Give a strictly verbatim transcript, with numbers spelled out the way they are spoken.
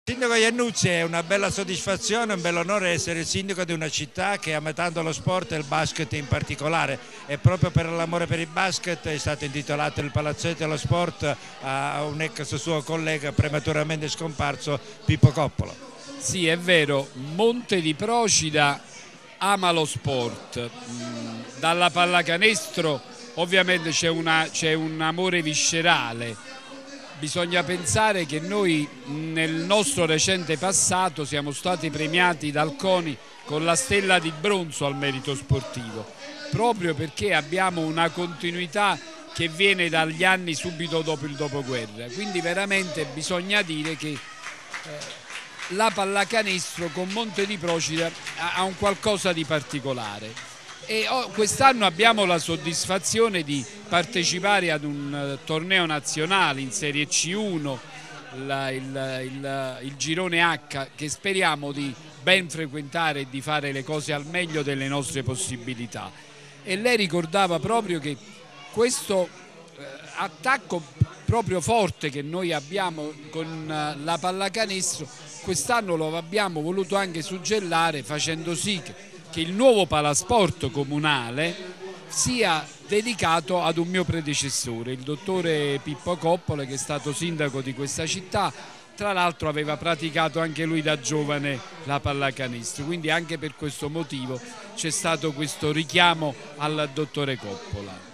Sindaco Iannuzzi, è una bella soddisfazione, un bel onore essere il sindaco di una città che ama tanto lo sport e il basket in particolare, e proprio per l'amore per il basket è stato intitolato il palazzetto dello sport a un ex suo collega prematuramente scomparso, Pippo Coppola. Sì, è vero, Monte di Procida ama lo sport, dalla pallacanestro ovviamente c'è un amore viscerale. Bisogna pensare che noi nel nostro recente passato siamo stati premiati dal CONI con la stella di bronzo al merito sportivo, proprio perché abbiamo una continuità che viene dagli anni subito dopo il dopoguerra. Quindi veramente bisogna dire che eh, la pallacanestro con Monte di Procida ha un qualcosa di particolare. E quest'anno abbiamo la soddisfazione di partecipare ad un torneo nazionale in Serie C uno, il, il, il, il girone H, che speriamo di ben frequentare e di fare le cose al meglio delle nostre possibilità. E lei ricordava proprio che questo eh, attacco proprio forte che noi abbiamo con la pallacanestro quest'anno lo abbiamo voluto anche suggellare facendo sì che che il nuovo palasport comunale sia dedicato ad un mio predecessore, il dottore Pippo Coppola, che è stato sindaco di questa città. Tra l'altro aveva praticato anche lui da giovane la pallacanestro, quindi anche per questo motivo c'è stato questo richiamo al dottore Coppola.